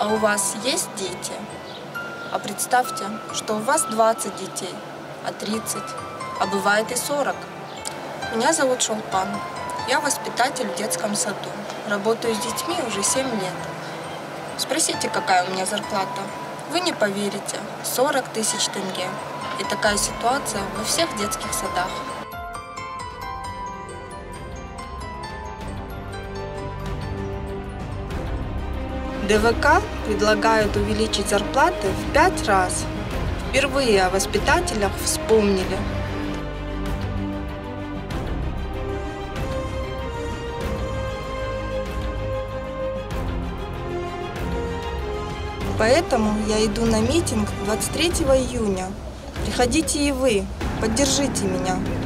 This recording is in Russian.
А у вас есть дети? А представьте, что у вас 20 детей, а 30, а бывает и 40. Меня зовут Шолпан. Я воспитатель в детском саду. Работаю с детьми уже 7 лет. Спросите, какая у меня зарплата. Вы не поверите, 40 тысяч тенге. И такая ситуация во всех детских садах. ДВК предлагают увеличить зарплаты в 5 раз. Впервые о воспитателях вспомнили. Поэтому я иду на митинг 23 июня. Приходите и вы, поддержите меня.